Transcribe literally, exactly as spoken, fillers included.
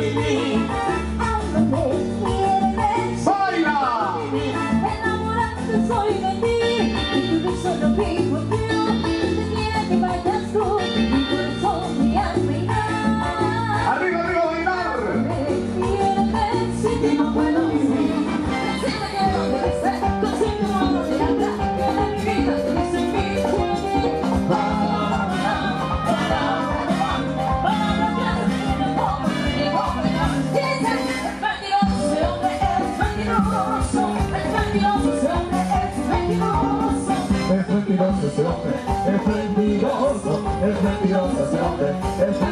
¡Baila! Enamorarte soy de ti y tú solo vivo yo. Donde quiera que vayas tú, mi corazón me hace ir. ¡Arriba, arriba, bailar! Si que no puedo vivir, si me quiero crecer, consigo amor de acá, que la mi vida dice mi sueño. Para, para, para, para, Es mentiroso ese hombre, es mentiroso, es mentiroso ese hombre, es